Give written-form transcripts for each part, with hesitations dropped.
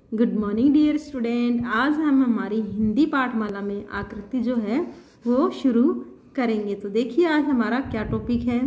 Good morning dear student. आज हम हमारी हिंदी पाठमाला में आकृति जो है वो शुरू करेंगे। तो देखिए आज हमारा क्या टॉपिक है।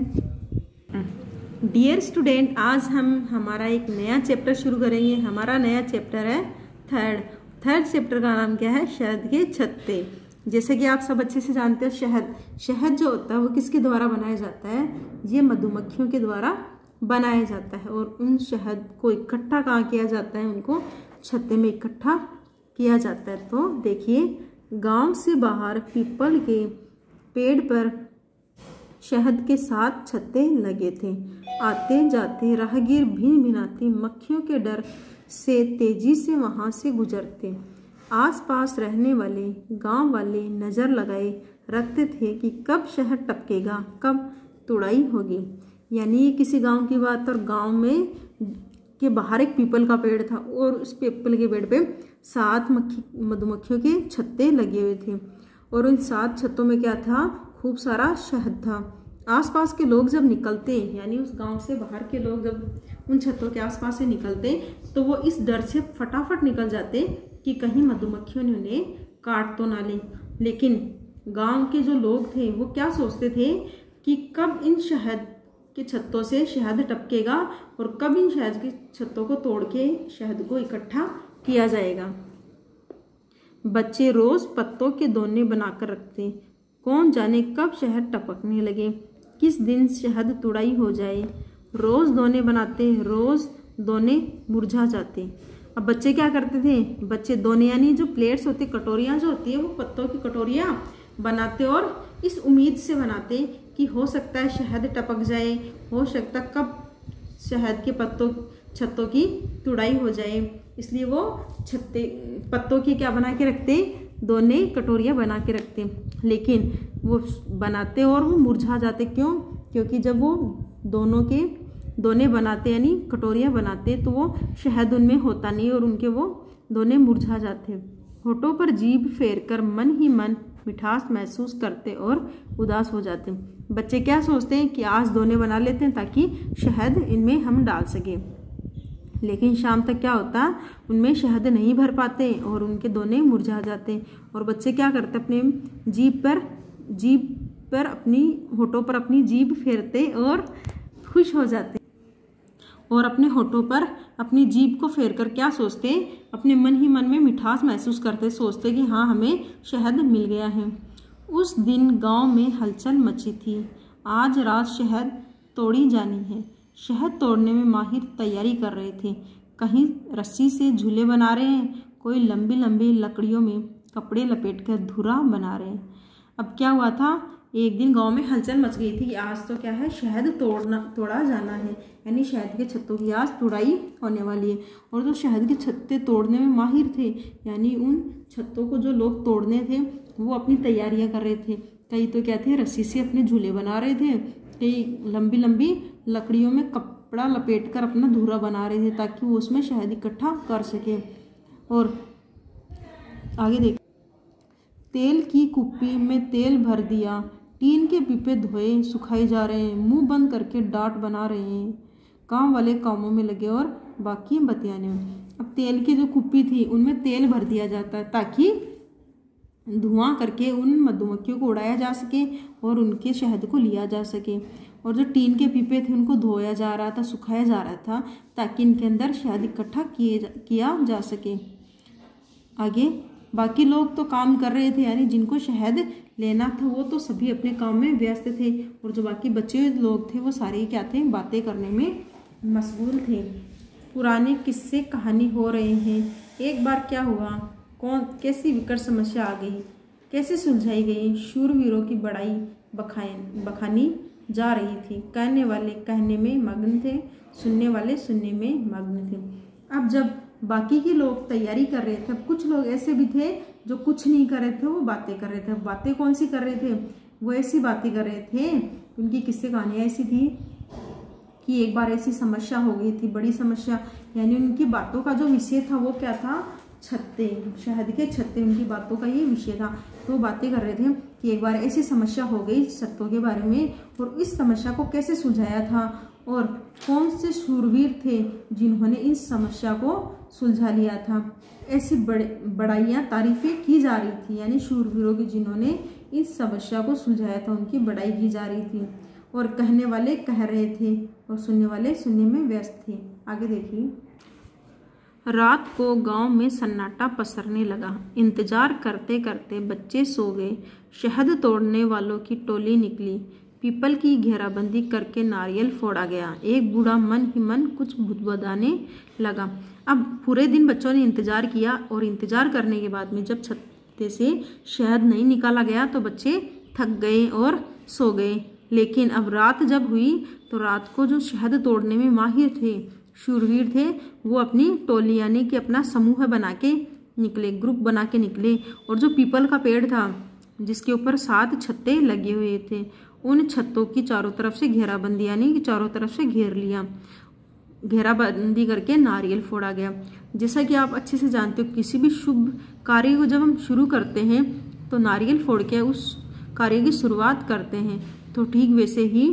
डियर स्टूडेंट, आज हम हमारा एक नया चैप्टर शुरू करेंगे। हमारा नया चैप्टर है थर्ड चैप्टर का नाम क्या है? शहद के छत्ते। जैसे कि आप सब अच्छे से जानते हो, शहद जो होता है वो किसके द्वारा बनाया जाता है? ये मधुमक्खियों के द्वारा बनाया जाता है। और उन शहद को इकट्ठा कहाँ किया जाता है? उनको छत्ते में इकट्ठा किया जाता है। तो देखिए, गांव से बाहर पीपल के पेड़ पर शहद के 7 छत्ते लगे थे। आते जाते राहगीर भिन भिनाती मक्खियों के डर से तेजी से वहां से गुजरते। आसपास रहने वाले गांव वाले नजर लगाए रखते थे कि कब शहद टपकेगा, कब तुड़ाई होगी। यानी ये किसी गांव की बात। और गांव में के बाहर एक पीपल का पेड़ था और उस पीपल के पेड़ पे 7 मधुमक्खियों के छत्ते लगे हुए थे। और उन 7 छत्तों में क्या था? खूब सारा शहद था। आसपास के लोग जब निकलते, यानी उस गांव से बाहर के लोग जब उन छत्तों के आसपास से निकलते, तो वो इस डर से फटाफट निकल जाते कि कहीं मधुमक्खियों ने उन्हें काट तो ना ले। लेकिन गांव के जो लोग थे वो क्या सोचते थे कि कब इन शहद के छत्तों से शहद टपकेगा और कब इन शहद के छत्तों को तोड़ के शहद को इकट्ठा किया जाएगा। बच्चे रोज पत्तों के दोने बनाकर रखते। कौन जाने कब शहद टपकने लगे, किस दिन शहद तुड़ाई हो जाए। रोज दोने बनाते, रोज दोने मुरझा जाते। अब बच्चे क्या करते थे? बच्चे दोने यानी जो प्लेट्स होती, कटोरियां जो होती है, वो पत्तों की कटोरियां बनाते और इस उम्मीद से बनाते कि हो सकता है शहद टपक जाए, हो सकता कब शहद के छत्तों की तुड़ाई हो जाए। इसलिए वो पत्तों की क्या बना के रखते? दोने कटोरियां बना के रखते। लेकिन वो बनाते और वो मुरझा जाते। क्यों? क्योंकि जब वो दोनों के दोने बनाते यानी कटोरियां बनाते तो वो शहद उनमें होता नहीं और उनके वो दोने मुरझा जाते। होठों पर जीभ फेर कर मन ही मन मिठास महसूस करते और उदास हो जाते। बच्चे क्या सोचते हैं कि आज दोने बना लेते हैं ताकि शहद इनमें हम डाल सकें। लेकिन शाम तक क्या होता? उनमें शहद नहीं भर पाते और उनके दोने मुरझा जाते। और बच्चे क्या करते? अपने जीभ पर अपनी होठों पर अपनी जीभ फेरते और खुश हो जाते। और अपने होठों पर अपनी जीभ को फेर कर क्या सोचते? अपने मन ही मन में मिठास महसूस करते, सोचते कि हाँ, हमें शहद मिल गया है। उस दिन गांव में हलचल मची थी। आज रात शहद तोड़ी जानी है। शहद तोड़ने में माहिर तैयारी कर रहे थे। कहीं रस्सी से झूले बना रहे हैं, कोई लंबी लंबी लकड़ियों में कपड़े लपेटकर धुरा बना रहे हैं। अब क्या हुआ था? एक दिन गांव में हलचल मच गई थी कि आज तो क्या है, शहद तोड़ा जाना है। यानी शहद के छत्तों की आज तुड़ाई होने वाली है। और जो शहद के छत्ते तोड़ने में माहिर थे, यानी उन छत्तों को जो लोग तोड़ने थे वो अपनी तैयारियां कर रहे थे। कई तो क्या थे? रस्सी से अपने झूले बना रहे थे, कई लंबी लंबी लकड़ियों में कपड़ा लपेट कर अपना धुरा बना रहे थे ताकि वो उसमें शहद इकट्ठा कर सके। और आगे देख, तेल की कुप्पी में तेल भर दिया, टीन के पीपे धोए सुखाए जा रहे हैं, मुंह बंद करके डांट बना रहे हैं। काम वाले कामों में लगे और बाकी बतियाने में। अब तेल की जो कुप्पी थी उनमें तेल भर दिया जाता है ताकि धुआं करके उन मधुमक्खियों को उड़ाया जा सके और उनके शहद को लिया जा सके। और जो टीन के पीपे थे उनको धोया जा रहा था, सुखाया जा रहा था ताकि इनके अंदर शहद इकट्ठा किया जा सके। आगे बाकी लोग तो काम कर रहे थे, यानी जिनको शहद लेना था वो तो सभी अपने काम में व्यस्त थे। और जो बाकी बचे हुए लोग थे वो सारे क्या थे? बातें करने में मशगूल थे। पुराने किस्से कहानी हो रहे हैं। एक बार क्या हुआ, कैसी विकट समस्या आ गई, कैसे सुलझाई गई। शूरवीरों की बड़ाई बखानी जा रही थी। कहने वाले कहने में मग्न थे, सुनने वाले सुनने में मग्न थे। अब जब बाकी के लोग तैयारी कर रहे थे, अब कुछ लोग ऐसे भी थे जो कुछ नहीं कर रहे थे, वो बातें कर रहे थे। बातें कौन सी कर रहे थे? वो ऐसी बातें कर रहे थे, उनकी किस्से कहानियाँ ऐसी थी कि एक बार ऐसी समस्या हो गई थी, बड़ी समस्या। यानी उनकी बातों का जो विषय था वो क्या था? छत्ते, शहद के छत्ते, उनकी बातों का ये विषय था। तो बातें कर रहे थे कि एक बार ऐसी समस्या हो गई छत्तों के बारे में और इस समस्या को कैसे सुलझाया था और कौन से शूरवीर थे जिन्होंने इस समस्या को सुलझा लिया था। ऐसी बड़ाइयाँ तारीफें की जा रही थी, यानी शूरवीरों की जिन्होंने इस समस्या को सुलझाया था उनकी बड़ाई की जा रही थी। और कहने वाले कह रहे थे और सुनने वाले सुनने में व्यस्त थे। आगे देखिए। रात को गांव में सन्नाटा पसरने लगा। इंतजार करते करते बच्चे सो गए। शहद तोड़ने वालों की टोली निकली। पीपल की घेराबंदी करके नारियल फोड़ा गया। एक बूढ़ा मन ही मन कुछ बुदबुदाने लगा। अब पूरे दिन बच्चों ने इंतजार किया और इंतजार करने के बाद में जब छत्ते से शहद नहीं निकाला गया तो बच्चे थक गए और सो गए। लेकिन अब रात जब हुई तो रात को जो शहद तोड़ने में माहिर थे, शूरवीर थे, वो अपनी टोली यानी कि अपना समूह बना के निकले, ग्रुप बना के निकले। और जो पीपल का पेड़ था जिसके ऊपर 7 छत्ते लगे हुए थे, उन छत्तों की चारों तरफ से घेराबंदी यानी कि चारों तरफ से घेर लिया। घेराबंदी करके नारियल फोड़ा गया। जैसा कि आप अच्छे से जानते हो, किसी भी शुभ कार्य को जब हम शुरू करते हैं तो नारियल फोड़ के उस कार्य की शुरुआत करते हैं। तो ठीक वैसे ही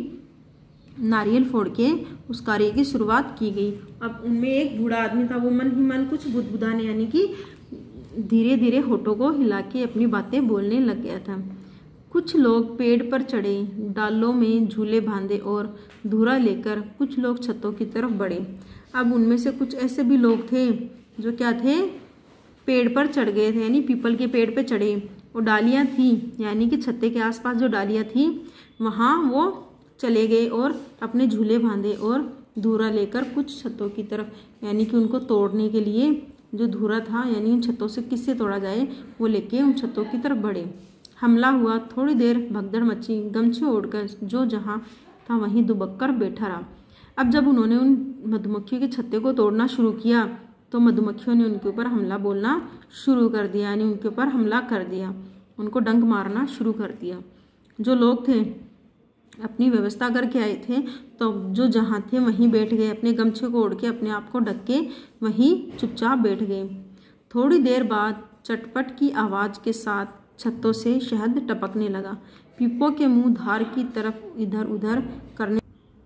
नारियल फोड़ के उस कार्य की शुरुआत की गई। अब उनमें एक बूढ़ा आदमी था, वो मन ही मन कुछ बुदबुदाने यानी कि धीरे धीरे होठों को हिला के अपनी बातें बोलने लग गया था। कुछ लोग पेड़ पर चढ़े, डालों में झूले बांधे और धूरा लेकर कुछ लोग छतों की तरफ बढ़े। अब उनमें से कुछ ऐसे भी लोग थे जो क्या थे, पेड़ पर चढ़ गए थे, यानी पीपल के पेड़ पे चढ़े और डालियां थी यानी कि छत्ते के आसपास जो डालियां थी वहाँ वो चले गए और अपने झूले बांधे और धूरा लेकर कुछ छतों की तरफ यानी कि उनको तोड़ने के लिए जो धूरा था यानी उन छतों से किससे तोड़ा जाए वो लेके उन छतों की तरफ बढ़े। हमला हुआ, थोड़ी देर भगदड़ मची। गमछे ओढ़कर जो जहाँ था वहीं दुबक्कर बैठा रहा। अब जब उन्होंने उन मधुमक्खियों के छत्ते को तोड़ना शुरू किया तो मधुमक्खियों ने उनके ऊपर हमला बोलना शुरू कर दिया, यानी उनके ऊपर हमला कर दिया, उनको डंक मारना शुरू कर दिया। जो लोग थे अपनी व्यवस्था करके आए थे तो जो जहाँ थे वहीं बैठ गए, अपने गमछे को ओढ़ के अपने आप को ढक के वहीं चुपचाप बैठ गए। थोड़ी देर बाद चटपट की आवाज़ के साथ छत्तों से शहद टपकने लगा। पीपों के मुंह धार की तरफ इधर उधर करने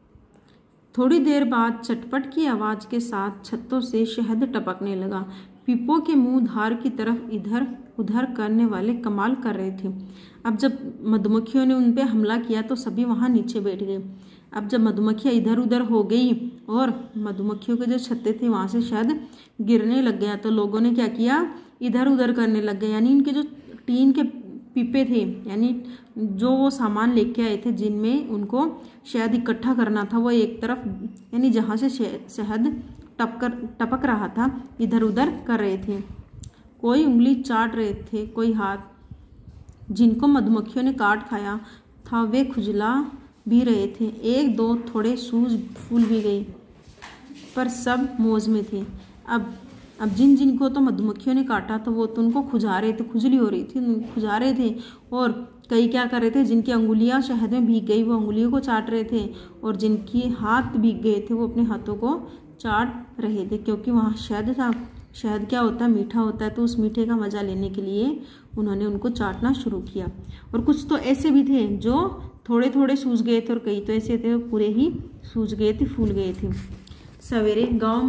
थोड़ी देर बाद चटपट की आवाज़ के साथ छत्तों से शहद टपकने लगा। पीपों के मुंह धार की तरफ इधर उधर करने वाले कमाल कर रहे थे। अब जब मधुमक्खियों ने उन पे हमला किया तो सभी वहाँ नीचे बैठ गए। अब जब मधुमक्खियाँ इधर उधर हो गई और मधुमक्खियों के जो छत्ते थे वहाँ से शहद गिरने लग गया तो लोगों ने क्या किया, इधर उधर करने लग गए, यानी इनके जो टीन के पीपे थे यानी जो वो सामान लेके आए थे जिनमें उनको शहद इकट्ठा करना था, वो एक तरफ यानी जहाँ से शहद टपक रहा था इधर उधर कर रहे थे। कोई उंगली चाट रहे थे, कोई हाथ। जिनको मधुमक्खियों ने काट खाया था वे खुजला भी रहे थे। एक दो थोड़े सूज फूल भी गए पर सब मौज में थे। अब जिनको तो मधुमक्खियों ने काटा तो वो तो उनको खुजा रहे थे, खुजली हो रही थी, खुजा रहे थे। और कई क्या कर रहे थे, जिनकी अंगुलियां शहद में भीग गई वो अंगुलियों को चाट रहे थे और जिनकी हाथ भीग गए थे वो अपने हाथों को चाट रहे थे, क्योंकि वहाँ शहद था। शहद क्या होता है, मीठा होता है, तो उस मीठे का मज़ा लेने के लिए उन्होंने उनको चाटना शुरू किया। और कुछ तो ऐसे भी थे जो थोड़े थोड़े सूज गए थे और कई तो ऐसे थे पूरे ही सूज गए थे, फूल गए थे। सवेरे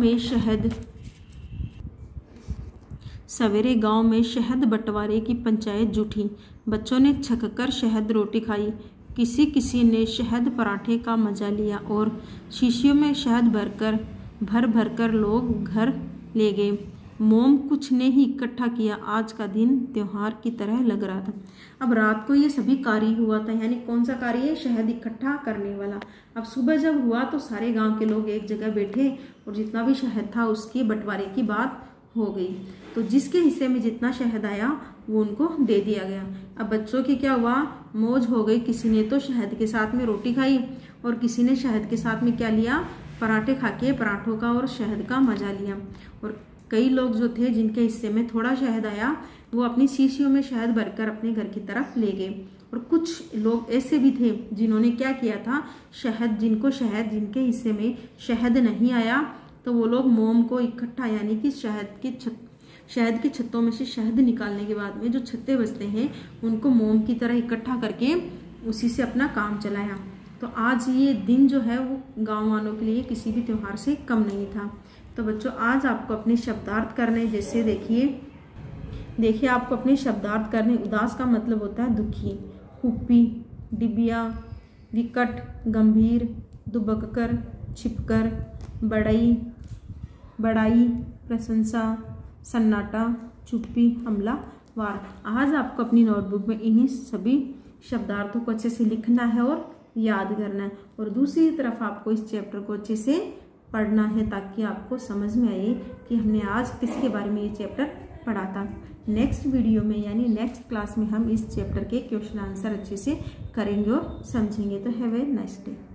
गांव में शहद बंटवारे की पंचायत जुटी। बच्चों ने छककर शहद रोटी खाई, किसी ने शहद पराठे का मजा लिया और शीशियों में शहद भर कर लोग घर ले गए। मोम कुछ ने ही इकट्ठा किया। आज का दिन त्योहार की तरह लग रहा था। अब रात को ये सभी कार्य हुआ था, यानी कौन सा कार्य है, शहद इकट्ठा करने वाला। अब सुबह जब हुआ तो सारे गांव के लोग एक जगह बैठे और जितना भी शहद था उसके बंटवारे की बात हो गई। तो जिसके हिस्से में जितना शहद आया वो उनको दे दिया गया। अब बच्चों की क्या हुआ, मौज हो गई। किसी ने तो शहद के साथ में रोटी खाई और किसी ने शहद के साथ में क्या लिया, पराठे खा के पराठों का और शहद का मजा लिया। और कई लोग जो थे जिनके हिस्से में थोड़ा शहद आया वो अपनी शीशियों में शहद भरकर अपने घर की तरफ ले गए। और कुछ लोग ऐसे भी थे जिन्होंने क्या किया था, जिनके हिस्से में शहद नहीं आया तो वो लोग मोम को इकट्ठा यानी कि शहद के छत्तों में से शहद निकालने के बाद में जो छत्ते बचते हैं उनको मोम की तरह इकट्ठा करके उसी से अपना काम चलाया। तो आज ये दिन जो है वो गाँव वालों के लिए किसी भी त्यौहार से कम नहीं था। तो बच्चों आज आपको अपने शब्दार्थ करने, जैसे देखिए आपको अपने शब्दार्थ करने। उदास का मतलब होता है दुखी, कुप्पी, डिबिया, विकट, गंभीर, दुबककर, छिपकर, बड़ाई, प्रशंसा, सन्नाटा, चुप्पी, हमला, वार। आज आपको अपनी नोटबुक में इन्हीं सभी शब्दार्थों को अच्छे से लिखना है और याद करना है, और दूसरी तरफ आपको इस चैप्टर को अच्छे से पढ़ना है ताकि आपको समझ में आए कि हमने आज किसके बारे में ये चैप्टर पढ़ा था। नेक्स्ट वीडियो में यानी नेक्स्ट क्लास में हम इस चैप्टर के क्वेश्चन आंसर अच्छे से करेंगे और समझेंगे। तो हैव ए नाइस डे।